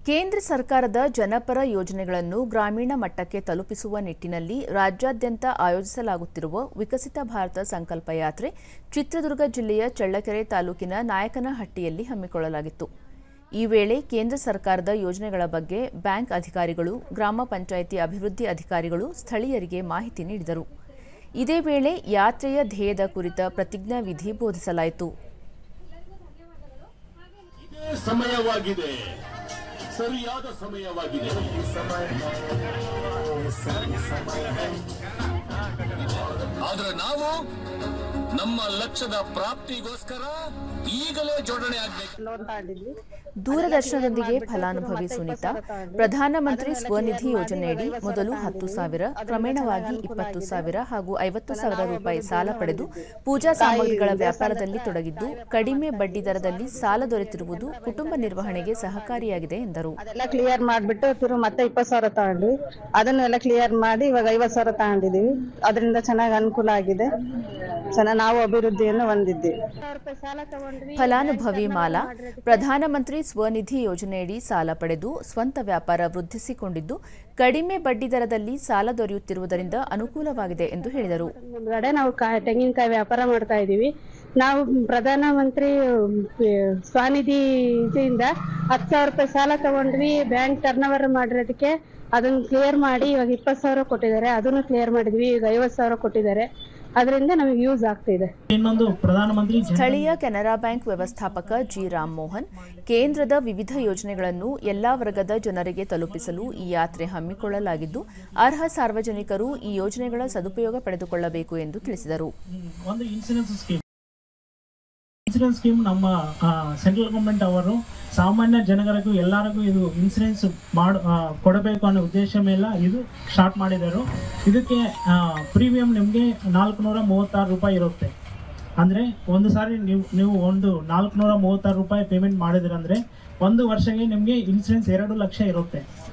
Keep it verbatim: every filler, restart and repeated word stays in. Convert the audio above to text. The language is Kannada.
ಕೇಂದ್ರ ಸರ್ಕಾರದ ಜನಪರ ಯೋಜನೆಗಳನ್ನು ಗ್ರಾಮೀಣ ಮಟ್ಟಕ್ಕೆ ತಲುಪಿಸುವ ನಿಟ್ಟಿನಲ್ಲಿ ರಾಜ್ಯಾದ್ಯಂತ ಆಯೋಜಿಸಲಾಗುತ್ತಿರುವ ವಿಕಸಿತ ಭಾರತ ಸಂಕಲ್ಪ ಯಾತ್ರೆ ಚಿತ್ರದುರ್ಗ ಜಿಲ್ಲೆಯ ಚಳ್ಳಕೆರೆ ತಾಲೂಕಿನ ನಾಯಕನಹಟ್ಟಿಯಲ್ಲಿ ಹಮ್ಮಿಕೊಳ್ಳಲಾಗಿತ್ತು. ಈ ವೇಳೆ ಕೇಂದ್ರ ಸರ್ಕಾರದ ಯೋಜನೆಗಳ ಬಗ್ಗೆ ಬ್ಯಾಂಕ್ ಅಧಿಕಾರಿಗಳು, ಗ್ರಾಮ ಪಂಚಾಯಿತಿ ಅಭಿವೃದ್ಧಿ ಅಧಿಕಾರಿಗಳು ಸ್ಥಳೀಯರಿಗೆ ಮಾಹಿತಿ ನೀಡಿದರು. ಇದೇ ವೇಳೆ ಯಾತ್ರೆಯ ಧ್ಯೇಯದ ಕುರಿತ ಪ್ರತಿಜ್ಞಾ ವಿಧಿ ಬೋಧಿಸಲಾಯಿತು. ಸಮಯವಾಗಿದೆ ಸರಿಯಾದ ಸಮಯವಾಗಿದೆ ಆದರೆ ನಾವು ನಮ್ಮ ಲಕ್ಷ್ಯದ ಪ್ರಾಪ್ತಿಗೋಸ್ಕರ ಈಗಲೇ ಜೋಡಣೆ ಆಗಬೇಕು. ದೂರದರ್ಶನದೊಂದಿಗೆ ಫಲಾನುಭವಿ ಸುನೀತಾ ಪ್ರಧಾನಮಂತ್ರಿ ಸ್ವನಿಧಿ ಯೋಜನೆಯಡಿ ಮೊದಲು ಹತ್ತು ಸಾವಿರ, ಕ್ರಮೇಣವಾಗಿ ಇಪ್ಪತ್ತು ಸಾವಿರ ಹಾಗೂ ಐವತ್ತು ಸಾವಿರ ರೂಪಾಯಿ ಸಾಲ ಪಡೆದು ಪೂಜಾ ಸಾಮಗ್ರಿಗಳ ವ್ಯಾಪಾರದಲ್ಲಿ ತೊಡಗಿದ್ದು ಕಡಿಮೆ ಬಡ್ಡಿ ದರದಲ್ಲಿ ಸಾಲ ದೊರೆತಿರುವುದು ಕುಟುಂಬ ನಿರ್ವಹಣೆಗೆ ಸಹಕಾರಿಯಾಗಿದೆ ಎಂದರು. ಅದೆಲ್ಲ ಕ್ಲಿಯರ್ ಮಾಡಿಬಿಟ್ಟು ತಿರು ಮತ್ತೆ ಇಪ್ಪತ್ತು ಸಾವಿರ ತಗೊಂಡ್ವಿ. ಅದನ್ನೆಲ್ಲ ಕ್ಲಿಯರ್ ಮಾಡಿ ಇವಾಗ ಐವತ್ತು ಸಾವಿರ ತಗೊಂಡಿದೀವಿ. ಅದರಿಂದ ಚೆನ್ನಾಗಿ ಅನುಕೂಲ ಆಗಿದೆ. ಚೆನ್ನಾಗಿ ನಾವು ಅಭಿವೃದ್ಧಿಯನ್ನು ಹೊಂದಿದ್ದೀವಿ. ಫಲಾನುಭವಿ ಮಾಲಾ ಪ್ರಧಾನಮಂತ್ರಿ ಸ್ವನಿಧಿ ಯೋಜನೆಯಡಿ ಸಾಲ ಪಡೆದು ಸ್ವಂತ ವ್ಯಾಪಾರ ವೃದ್ಧಿಸಿಕೊಂಡಿದ್ದು ಕಡಿಮೆ ಬಡ್ಡಿ ದರದಲ್ಲಿ ಸಾಲ ದೊರೆಯುತ್ತಿರುವುದರಿಂದ ಅನುಕೂಲವಾಗಿದೆ ಎಂದು ಹೇಳಿದರು. ಮುಂದ್ಗಡೆ ನಾವು ತೆಂಗಿನಕಾಯಿ ವ್ಯಾಪಾರ ಮಾಡ್ತಾ ಇದ್ದೀವಿ. ನಾವು ಪ್ರಧಾನಮಂತ್ರಿ ಸ್ವನಿಧಿಯಿಂದ ಹತ್ತು ಸಾವಿರ ರೂಪಾಯಿ ಸಾಲ ತಗೊಂಡ್ವಿ. ಬ್ಯಾಂಕ್ ಟರ್ನ್ ಓವರ್ ಮಾಡಿರೋದಕ್ಕೆ ಅದನ್ನ ಕ್ಲಿಯರ್ ಮಾಡಿ ಇವಾಗ ಇಪ್ಪತ್ತು ಸಾವಿರ ಕೊಟ್ಟಿದ್ದಾರೆ. ಅದನ್ನು ಕ್ಲಿಯರ್ ಮಾಡಿದ್ವಿ. ಈಗ ಐವತ್ತು ಸಾವಿರ ಕೊಟ್ಟಿದ್ದಾರೆ. ಅದರಿಂದ ನಮಗೆ ಯೂಸ್ ಆಗ್ತಿದೆ. ಇನ್ನೊಂದು ಪ್ರಧಾನಮಂತ್ರಿ ಸ್ಥಳೀಯ ಕೆನರಾ ಬ್ಯಾಂಕ್ ವ್ಯವಸ್ಥಾಪಕ ಜಿ ರಾಮ್ ಮೋಹನ್ ಕೇಂದ್ರದ ವಿವಿಧ ಯೋಜನೆಗಳನ್ನು ಎಲ್ಲಾ ವರ್ಗದ ಜನರಿಗೆ ತಲುಪಿಸಲು ಈ ಯಾತ್ರೆ ಹಮ್ಮಿಕೊಳ್ಳಲಾಗಿದ್ದು ಅರ್ಹ ಸಾರ್ವಜನಿಕರು ಈ ಯೋಜನೆಗಳ ಸದುಪಯೋಗ ಪಡೆದುಕೊಳ್ಳಬೇಕು ಎಂದು ತಿಳಿಸಿದರು. ಒಂದು ಇನ್ಶೂರೆನ್ಸ್ ಸ್ಕೀಮ್ ಇನ್ಶೂರೆನ್ಸ್ ಸ್ಕೀಮ್ ನಮ್ಮ ಸೆಂಟ್ರಲ್ ಗವರ್ಮೆಂಟ್ ಅವರು ಸಾಮಾನ್ಯ ಜನಗಳಿಗೂ ಎಲ್ಲರಿಗೂ ಇದು ಇನ್ಸೂರೆನ್ಸ್ ಮಾಡ ಕೊಡಬೇಕು ಅನ್ನೋ ಉದ್ದೇಶ ಮೇಲೆ ಇದು ಸ್ಟಾರ್ಟ್ ಮಾಡಿದರು. ಇದಕ್ಕೆ ಪ್ರೀಮಿಯಂ ನಿಮಗೆ ನಾಲ್ಕುನೂರ ಮೂವತ್ತಾರು ರೂಪಾಯಿ ಇರುತ್ತೆ. ಅಂದರೆ ಒಂದು ಸಾರಿ ನೀವು ನೀವು ಒಂದು ನಾಲ್ಕುನೂರ ಮೂವತ್ತಾರು ರೂಪಾಯಿ ಪೇಮೆಂಟ್ ಮಾಡಿದ್ರಂದರೆ ಒಂದು ವರ್ಷಕ್ಕೆ ನಿಮಗೆ ಇನ್ಸೂರೆನ್ಸ್ ಎರಡು ಲಕ್ಷ ಇರುತ್ತೆ.